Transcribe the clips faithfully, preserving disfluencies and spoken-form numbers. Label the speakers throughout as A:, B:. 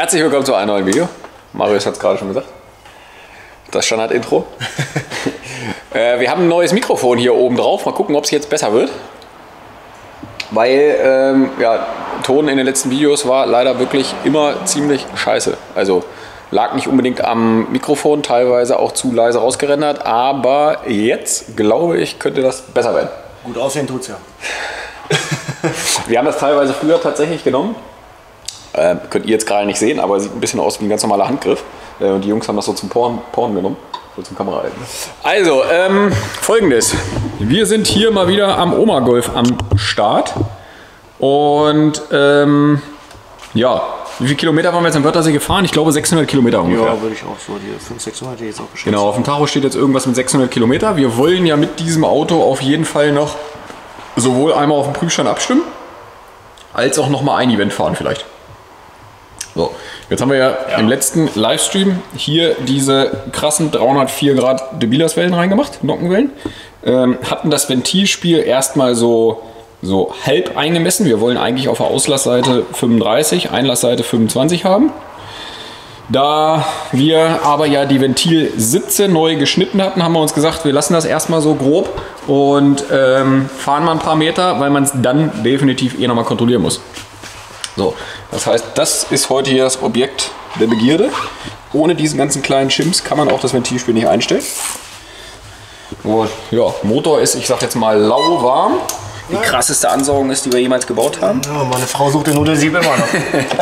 A: Herzlich willkommen zu einem neuen Video. Marius hat es gerade schon gesagt. Das Standard-Intro. äh, wir haben ein neues Mikrofon hier oben drauf. Mal gucken, ob es jetzt besser wird. Weil ähm, ja, Ton in den letzten Videos war leider wirklich immer ziemlich scheiße. Also lag nicht unbedingt am Mikrofon, teilweise auch zu leise rausgerendert. Aber jetzt, glaube ich, könnte das besser werden.
B: Gut aussehen tut's ja.
A: Wir haben das teilweise früher tatsächlich genommen. Äh, könnt ihr jetzt gerade nicht sehen, aber sieht ein bisschen aus wie ein ganz normaler Handgriff. Äh, und die Jungs haben das so zum Porn, Porn genommen. So zum Kamerahalten. Also, ähm, folgendes. Wir sind hier mal wieder am Oma Golf am Start. Und, ähm, ja, wie viele Kilometer waren wir jetzt am Wörthersee gefahren? Ich glaube sechshundert Kilometer ungefähr.
B: Ja, würde ich auch so. Die fünfhundert, sechshundert hätte ich jetzt auch geschätzt.
A: Genau, auf dem Tacho steht jetzt irgendwas mit sechshundert Kilometer. Wir wollen ja mit diesem Auto auf jeden Fall noch sowohl einmal auf dem Prüfstand abstimmen, als auch nochmal ein Event fahren vielleicht. So, jetzt haben wir ja, ja im letzten Livestream hier diese krassen dreihundertvier Grad Debilas-Wellen reingemacht, Nockenwellen. Ähm, hatten das Ventilspiel erstmal so, so halb eingemessen. Wir wollen eigentlich auf der Auslassseite fünfunddreißig, Einlassseite fünfundzwanzig haben. Da wir aber ja die Ventilsitze neu geschnitten hatten, haben wir uns gesagt, wir lassen das erstmal so grob und ähm, fahren mal ein paar Meter, weil man es dann definitiv eh nochmal kontrollieren muss. So, das heißt, das ist heute hier das Objekt der Begierde. Ohne diesen ganzen kleinen Schims kann man auch das Ventilspiel nicht einstellen. Und ja, Motor ist, ich sag jetzt mal, lauwarm. Die krasseste Ansaugung ist, die wir jemals gebaut haben.
B: Ja, meine Frau sucht den Nudelsieb immer noch.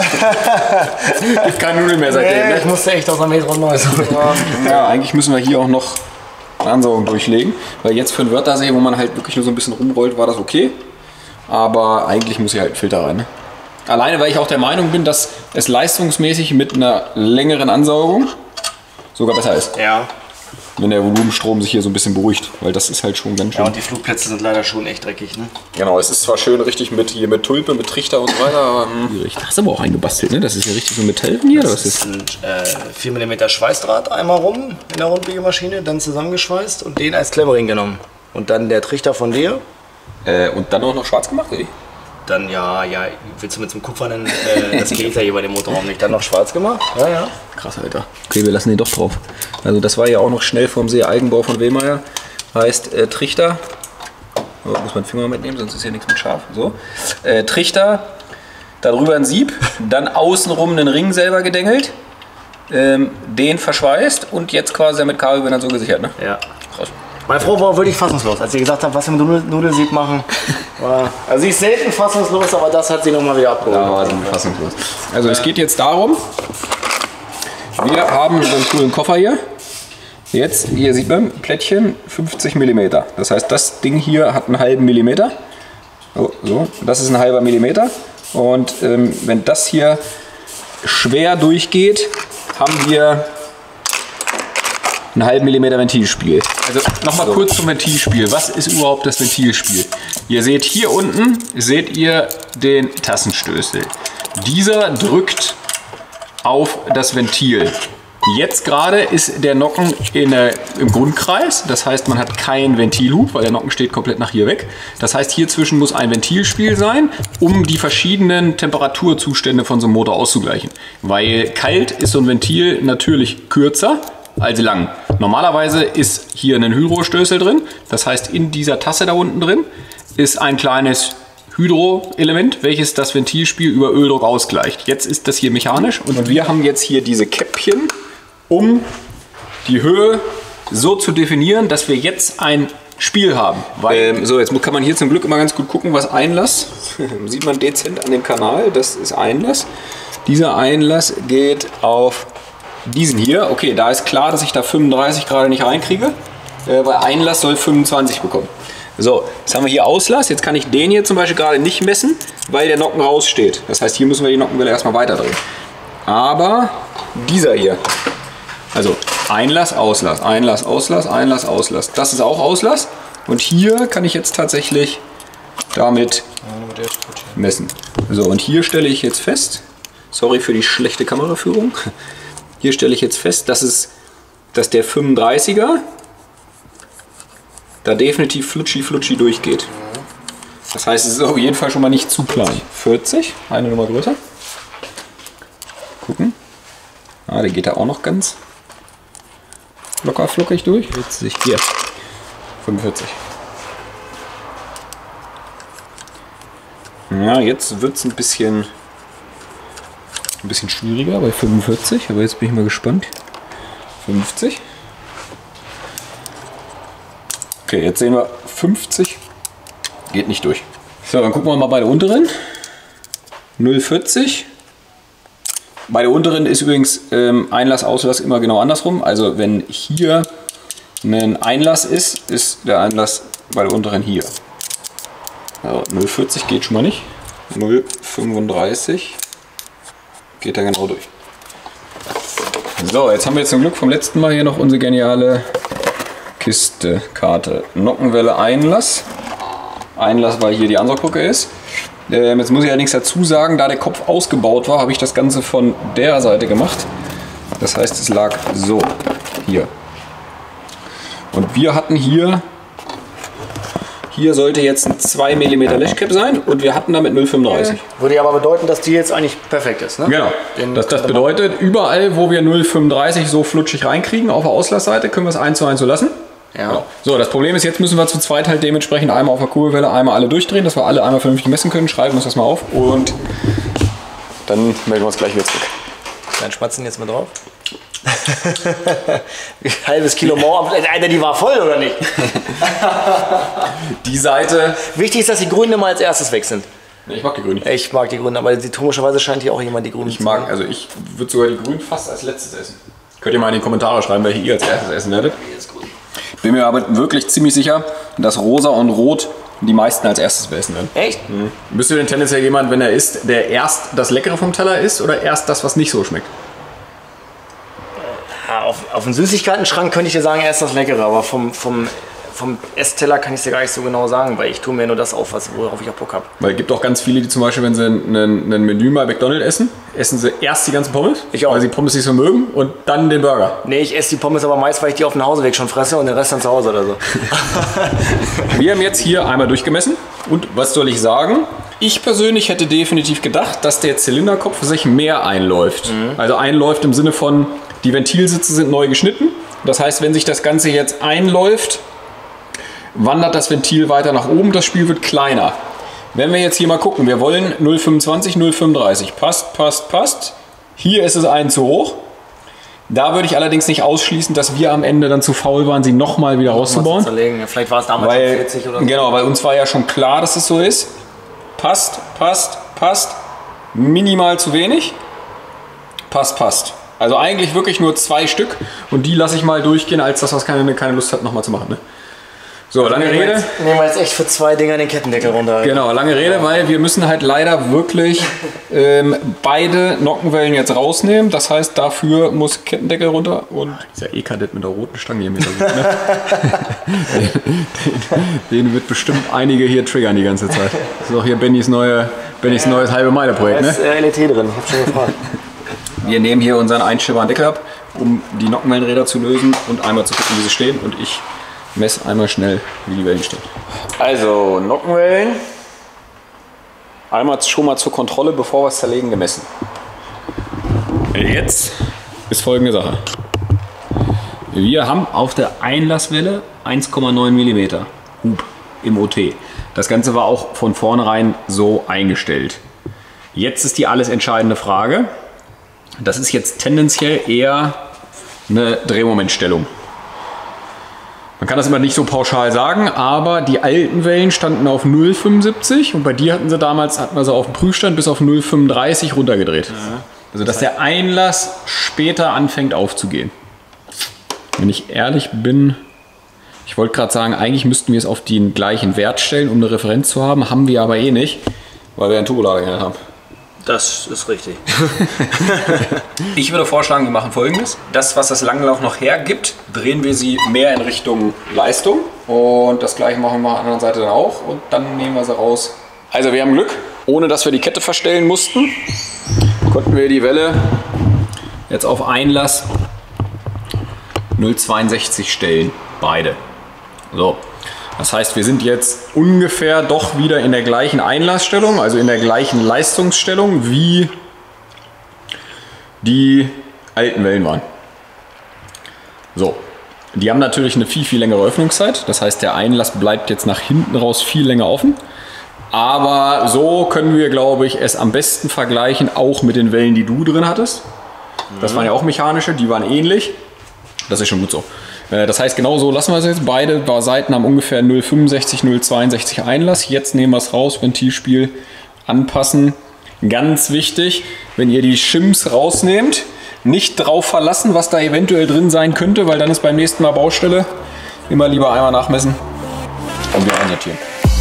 A: Gibt keine Nudeln mehr seitdem.
B: Nee, ich musste echt aus Amerika neu suchen.
A: Ja, eigentlich müssen wir hier auch noch eine Ansaugung durchlegen. Weil jetzt für den Wörthersee, wo man halt wirklich nur so ein bisschen rumrollt, war das okay. Aber eigentlich muss hier halt ein Filter rein. Ne? Alleine, weil ich auch der Meinung bin, dass es leistungsmäßig mit einer längeren Ansaugung sogar besser ist.
B: Ja.
A: Wenn der Volumenstrom sich hier so ein bisschen beruhigt, weil das ist halt schon ganz schön.
B: Ja, und die Flugplätze sind leider schon echt dreckig, ne?
A: Genau, es ist zwar schön richtig mit hier mit Tulpe, mit Trichter und so weiter, aber schwierig. Das hast du aber auch eingebastelt, ne? Das ist ja richtig so Metall hier, oder was ist?
B: Das ist ein äh, vier Millimeter Schweißdraht einmal rum in der Rundbiegemaschine, dann zusammengeschweißt und den als Klemmring genommen. Und dann der Trichter von dir.
A: Äh, und dann auch noch schwarz gemacht, oder?
B: Dann, ja, ja, willst du mit zum kupfernen, äh, das geht ja hier bei dem Motorraum nicht, dann noch schwarz gemacht? Ja, ja.
A: Krass, Alter. Okay, wir lassen den doch drauf. Also das war ja auch noch schnell vom See Eigenbau von Wehmeier. Heißt äh, Trichter. Oh, muss man den Finger mitnehmen, sonst ist hier nichts mit scharf. So. Äh, Trichter, darüber ein Sieb, dann außenrum einen Ring selber gedengelt, ähm, den verschweißt und jetzt quasi mit Kabelbindern so gesichert, ne?
B: Ja.
A: Krass.
B: Meine Frau war wirklich fassungslos, als sie gesagt hat, was wir mit Nudelsieb machen. War, also sie ist selten fassungslos, aber das hat sie nochmal wieder abgeholt.
A: Ja, war sie fassungslos. Also es geht jetzt darum, wir haben so einen coolen Koffer hier. Jetzt, hier sieht man, Plättchen fünfzig Millimeter. Das heißt, das Ding hier hat einen halben Millimeter. So, so. Das ist ein halber Millimeter. Und ähm, wenn das hier schwer durchgeht, haben wir einen halben Millimeter Ventilspiel. Also nochmal so. Kurz zum Ventilspiel. Was ist überhaupt das Ventilspiel? Ihr seht hier unten, seht ihr den Tassenstößel. Dieser drückt auf das Ventil. Jetzt gerade ist der Nocken in, äh, im Grundkreis. Das heißt, man hat keinen Ventilhub, weil der Nocken steht komplett nach hier weg. Das heißt, hier zwischen muss ein Ventilspiel sein, um die verschiedenen Temperaturzustände von so einem Motor auszugleichen. Weil kalt ist so ein Ventil natürlich kürzer als lang. Normalerweise ist hier ein Hydrostößel drin. Das heißt, in dieser Tasse da unten drin ist ein kleines Hydroelement, welches das Ventilspiel über Öldruck ausgleicht. Jetzt ist das hier mechanisch und wir haben jetzt hier diese Käppchen, um die Höhe so zu definieren, dass wir jetzt ein Spiel haben. Weil, ähm, so, jetzt kann man hier zum Glück immer ganz gut gucken, was Einlass. Sieht man dezent an dem Kanal, das ist Einlass. Dieser Einlass geht auf diesen hier. Okay, da ist klar, dass ich da fünfunddreißig gerade nicht reinkriege, äh, weil Einlass soll fünfundzwanzig bekommen. So, jetzt haben wir hier Auslass. Jetzt kann ich den hier zum Beispiel gerade nicht messen, weil der Nocken raussteht. Das heißt, hier müssen wir die Nockenwelle erstmal weiterdrehen. Aber dieser hier, also Einlass, Auslass, Einlass, Auslass, Einlass, Auslass. Das ist auch Auslass. Und hier kann ich jetzt tatsächlich damit messen. So, und hier stelle ich jetzt fest, sorry für die schlechte Kameraführung, hier stelle ich jetzt fest, dass, es, dass der fünfunddreißiger da definitiv flutschi flutschi durchgeht. Das heißt, es ist auf jeden Fall schon mal nicht zu klein. vierzig, eine Nummer größer. Gucken. Ah, der geht da auch noch ganz locker flockig durch. Jetzt sich hier fünfundvierzig. Ja, jetzt wird es ein bisschen, ein bisschen schwieriger bei fünfundvierzig, aber jetzt bin ich mal gespannt. fünfzig. Okay, jetzt sehen wir fünfzig. Geht nicht durch. So, dann gucken wir mal bei der unteren. null Komma vierzig. Bei der unteren ist übrigens ähm, Einlass, Auslass immer genau andersrum. Also wenn hier ein Einlass ist, ist der Einlass bei der unteren hier. Also null Komma vierzig geht schon mal nicht. null Komma fünfunddreißig geht da genau durch. So, jetzt haben wir jetzt zum Glück vom letzten Mal hier noch unsere geniale Kiste, Karte. Nockenwelle Einlass. Einlass, weil hier die Ansaugbrücke ist. Ähm, jetzt muss ich allerdings dazu sagen, da der Kopf ausgebaut war, habe ich das Ganze von der Seite gemacht. Das heißt, es lag so hier. Und wir hatten hier, hier sollte jetzt ein zwei Millimeter Lashcap sein und wir hatten damit null Komma fünfunddreißig.
B: Würde ja aber bedeuten, dass die jetzt eigentlich perfekt ist, ne?
A: Genau.
B: Den
A: das, das bedeutet, überall, wo wir null Komma fünfunddreißig so flutschig reinkriegen, auf der Auslassseite, können wir es eins zu eins so lassen.
B: Ja.
A: Genau. So, das Problem ist, jetzt müssen wir zu zweit halt dementsprechend einmal auf der Kurbelwelle, einmal alle durchdrehen, dass wir alle einmal vernünftig messen können. Schreiben uns das mal auf und dann melden wir uns gleich wieder zurück.
B: Dann schmatzen jetzt mal drauf. Halbes Kilo Mauer. Alter, die war voll, oder nicht?
A: Die Seite.
B: Wichtig ist, dass die Grünen immer als erstes weg sind.
A: Ich mag die Grünen.
B: Ich mag die Grünen, aber die, komischerweise scheint hier auch jemand die Grünen
A: Ich mag, also ich würde sogar die Grünen fast als letztes essen. Könnt ihr mal in die Kommentare schreiben, welche ihr als erstes essen werdet. Bin mir aber wirklich ziemlich sicher, dass Rosa und Rot die meisten als erstes essen werden.
B: Echt?
A: Mhm. Bist du denn tendenziell jemand, wenn er isst, der erst das Leckere vom Teller isst oder erst das, was nicht so schmeckt?
B: Ja, auf, auf dem Süßigkeiten-Schrank könnte ich dir sagen, erst das Leckere, aber vom, vom, vom Essteller kann ich es dir gar nicht so genau sagen, weil ich tue mir nur das auf, was, worauf ich auch Bock habe.
A: Weil es gibt auch ganz viele, die zum Beispiel, wenn sie ein, ein Menü bei McDonald's essen, essen sie erst die ganzen Pommes,
B: ich auch.
A: weil sie Pommes nicht so mögen, und dann den Burger.
B: Nee, ich esse die Pommes aber meist, weil ich die auf dem Nachhauseweg schon fresse und den Rest dann zu Hause oder so.
A: Wir haben jetzt hier einmal durchgemessen und was soll ich sagen? Ich persönlich hätte definitiv gedacht, dass der Zylinderkopf sich mehr einläuft. Mhm. Also einläuft im Sinne von, die Ventilsitze sind neu geschnitten. Das heißt, wenn sich das Ganze jetzt einläuft, wandert das Ventil weiter nach oben, das Spiel wird kleiner. Wenn wir jetzt hier mal gucken, wir wollen null Komma fünfundzwanzig, null Komma fünfunddreißig. Passt, passt, passt. Hier ist es ein zu hoch. Da würde ich allerdings nicht ausschließen, dass wir am Ende dann zu faul waren, sie nochmal wieder rauszubauen.
B: Vielleicht war es damals
A: weil,
B: vierzig oder so.
A: Genau, weil uns war ja schon klar, dass es so ist. Passt, passt, passt. Minimal zu wenig. Passt, passt. Also eigentlich wirklich nur zwei Stück und die lasse ich mal durchgehen, als das, was keine, keine Lust hat, nochmal zu machen. Ne? So, lange
B: nehmen
A: Rede.
B: Wir jetzt, nehmen wir jetzt echt für zwei Dinger den Kettendeckel runter.
A: Genau, lange Rede, weil wir müssen halt leider wirklich ähm, beide Nockenwellen jetzt rausnehmen. Das heißt, dafür muss Kettendeckel runter und ist ja eh Kadett mit der roten Stange hier mit der Rücken, ne? den, den, den wird bestimmt einige hier triggern die ganze Zeit. Das ist auch hier Bennys, neue, Bennys ja, neues halbe Meile Projekt.
B: Da ist
A: ne?
B: L E T drin, ich hab schon gefragt.
A: Wir nehmen hier unseren einstellbaren Deckel ab, um die Nockenwellenräder zu lösen und einmal zu gucken, wie sie stehen. Und ich messe einmal schnell, wie die Wellen stehen. Also Nockenwellen. Einmal schon mal zur Kontrolle, bevor wir es zerlegen, gemessen. Jetzt ist folgende Sache. Wir haben auf der Einlasswelle eins Komma neun Millimeter Hub im O T. Das Ganze war auch von vornherein so eingestellt. Jetzt ist die alles entscheidende Frage. Das ist jetzt tendenziell eher eine Drehmomentstellung. Man kann das immer nicht so pauschal sagen, aber die alten Wellen standen auf null Komma fünfundsiebzig und bei dir hatten sie damals, hatten wir sie auf dem Prüfstand bis auf null Komma fünfunddreißig runtergedreht. Ja. Also dass der Einlass später anfängt aufzugehen. Wenn ich ehrlich bin, ich wollte gerade sagen, eigentlich müssten wir es auf den gleichen Wert stellen, um eine Referenz zu haben, haben wir aber eh nicht, weil wir einen Turbolader geändert haben.
B: Das ist richtig.
A: Ich würde vorschlagen, wir machen Folgendes. Das, was das Langlauf noch hergibt, drehen wir sie mehr in Richtung Leistung. Und das gleiche machen wir auf der anderen Seite dann auch. Und dann nehmen wir sie raus. Also wir haben Glück. Ohne dass wir die Kette verstellen mussten, konnten wir die Welle jetzt auf Einlass null Komma zweiundsechzig stellen. Beide. So. Das heißt, wir sind jetzt ungefähr doch wieder in der gleichen Einlassstellung, also in der gleichen Leistungsstellung wie die alten Wellen waren. So, die haben natürlich eine viel, viel längere Öffnungszeit. Das heißt, der Einlass bleibt jetzt nach hinten raus viel länger offen. Aber so können wir, glaube ich, es am besten vergleichen, auch mit den Wellen, die du drin hattest. Das waren ja auch mechanische, die waren ähnlich. Das ist schon gut so. Das heißt, genau so lassen wir es jetzt. Beide Seiten haben ungefähr null Komma fünfundsechzig, null Komma zweiundsechzig Einlass. Jetzt nehmen wir es raus, Ventilspiel anpassen. Ganz wichtig, wenn ihr die Shims rausnehmt, nicht drauf verlassen, was da eventuell drin sein könnte, weil dann ist beim nächsten Mal Baustelle. Immer lieber einmal nachmessen und wieder einsortieren.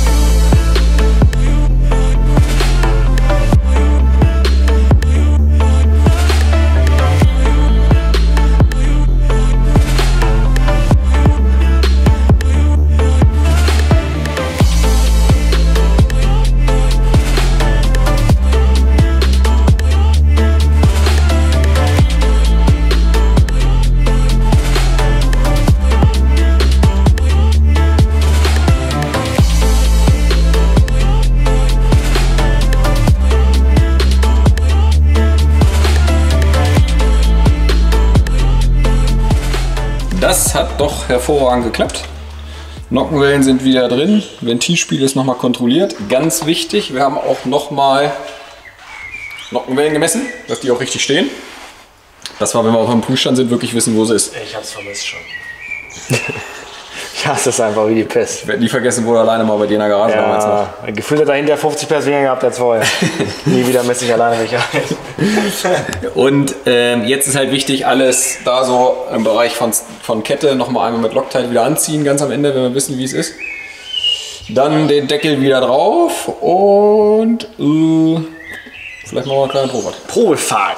A: Das hat doch hervorragend geklappt. Nockenwellen sind wieder drin. Ventilspiel ist nochmal kontrolliert. Ganz wichtig, wir haben auch nochmal Nockenwellen gemessen, dass die auch richtig stehen. Das war, wenn wir auf dem Prüfstand sind, wirklich wissen, wo sie ist.
B: Ich hab's vermisst schon. Ich hasse es einfach wie die Pest.
A: Ich werde nie vergessen, wo du alleine mal bei dir in der Garage damals noch.
B: Ja, gefühlt hat dahinter fünfzig Personen gehabt als vorher. Nie wieder messe ich alleine welche.
A: Und ähm, jetzt ist halt wichtig, alles da so im Bereich von, von Kette nochmal einmal mit Loctite wieder anziehen, ganz am Ende, wenn wir wissen, wie es ist. Dann den Deckel wieder drauf und äh, vielleicht machen wir eine kleine Probefahrt.
B: Probefahrt.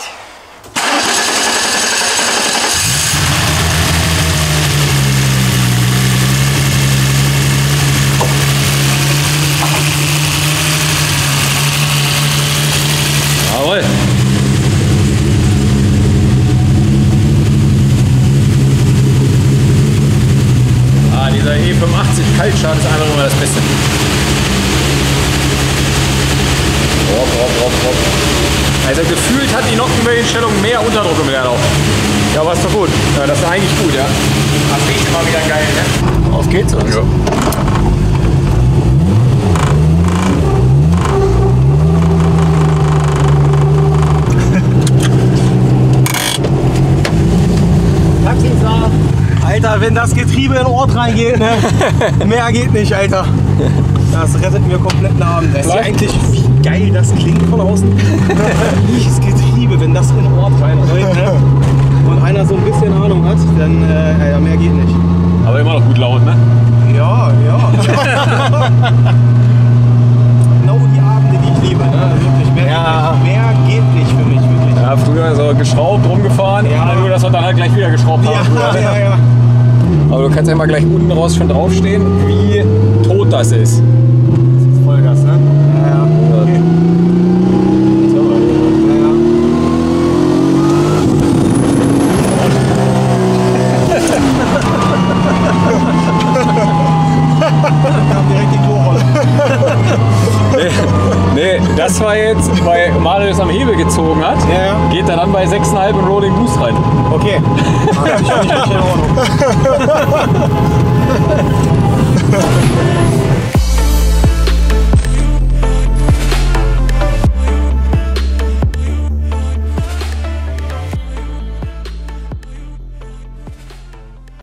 A: Jawohl. Ah, dieser E fünfundachtzig Kaltstart ist einfach immer das Beste. Rob, rob, rob, rob. Also gefühlt hat die Nockenwellenstellung mehr Unterdruck im Leerlauf.
B: Ja, aber ist doch gut.
A: Ja, das ist eigentlich gut, ja.
B: Das riecht immer wieder geil, ne?
A: Auf geht's, oder? Ja.
C: Alter, wenn das Getriebe in den Ort reingeht, ne? Mehr geht nicht, Alter. Das rettet mir komplett den Abend. Das ist ja eigentlich, wie geil das klingt von außen. Das Getriebe, wenn das in den Ort reinrollt, ne? Und einer so ein bisschen Ahnung hat, dann äh, ja, mehr geht nicht.
A: Aber immer noch gut laut, ne?
C: Ja, ja. Genau die Abende, die ich liebe, ne? Wirklich, mehr,
A: Ja.
C: geht nicht. Mehr geht nicht für mich, wirklich.
A: Ja, früher so geschraubt, rumgefahren,
C: Ja.
A: nur dass wir dann halt gleich wieder geschraubt haben.
C: Ja, ja, ja.
A: Aber du kannst ja mal gleich unten raus schon draufstehen, wie tot das ist.
C: Das ist Vollgas, ne? Ja, ja. Okay.
A: Nee, das war jetzt, weil Marius am Hebel gezogen hat,
C: Ja, ja.
A: geht er dann bei sechs Komma fünf und Rolling Boost rein.
C: Okay. Das ist nicht in Ordnung.